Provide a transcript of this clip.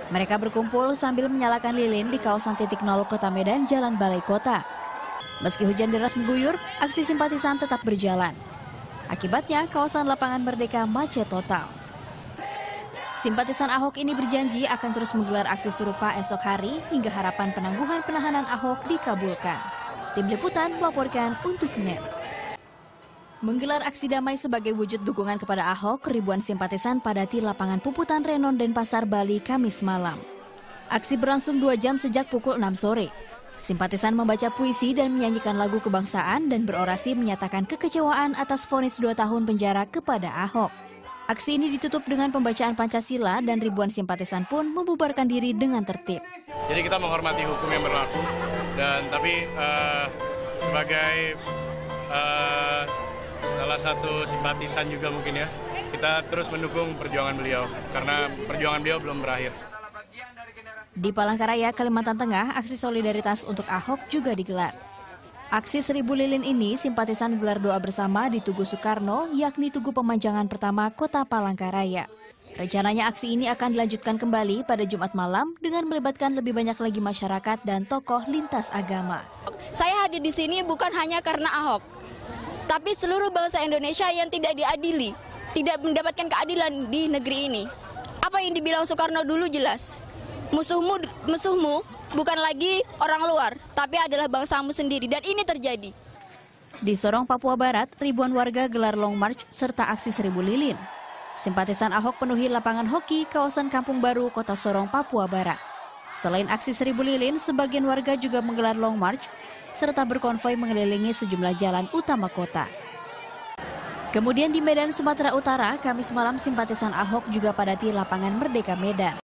Mereka berkumpul sambil menyalakan lilin di kawasan titik nol Kota Medan, Jalan Balai Kota. Meski hujan deras mengguyur, aksi simpatisan tetap berjalan. Akibatnya, kawasan Lapangan Merdeka macet total. Simpatisan Ahok ini berjanji akan terus menggelar aksi serupa esok hari hingga harapan penangguhan penahanan Ahok dikabulkan. Tim Liputan melaporkan untuk NET. Menggelar aksi damai sebagai wujud dukungan kepada Ahok, ribuan simpatisan padati lapangan Puputan Renon Denpasar, Bali, Kamis malam. Aksi berlangsung 2 jam sejak pukul 6 sore. Simpatisan membaca puisi dan menyanyikan lagu kebangsaan dan berorasi menyatakan kekecewaan atas vonis 2 tahun penjara kepada Ahok. Aksi ini ditutup dengan pembacaan Pancasila dan ribuan simpatisan pun membubarkan diri dengan tertib. Jadi kita menghormati hukum yang berlaku, dan tapi sebagai salah satu simpatisan juga mungkin ya, kita terus mendukung perjuangan beliau karena perjuangan beliau belum berakhir. Di Palangkaraya, Kalimantan Tengah, aksi solidaritas untuk Ahok juga digelar. Aksi 1000 lilin ini simpatisan gelar doa bersama di Tugu Soekarno, yakni Tugu Pemanjangan pertama Kota Palangkaraya. Rencananya aksi ini akan dilanjutkan kembali pada Jumat malam dengan melibatkan lebih banyak lagi masyarakat dan tokoh lintas agama. Saya hadir di sini bukan hanya karena Ahok, tapi seluruh bangsa Indonesia yang tidak diadili, tidak mendapatkan keadilan di negeri ini. Apa yang dibilang Soekarno dulu jelas. Musuhmu bukan lagi orang luar, tapi adalah bangsamu sendiri, dan ini terjadi. Di Sorong, Papua Barat, ribuan warga gelar long march serta aksi 1000 lilin. Simpatisan Ahok penuhi lapangan hoki kawasan Kampung Baru, Kota Sorong, Papua Barat. Selain aksi 1000 lilin, sebagian warga juga menggelar long march serta berkonvoi mengelilingi sejumlah jalan utama kota. Kemudian di Medan, Sumatera Utara, Kamis malam simpatisan Ahok juga padati lapangan Merdeka Medan.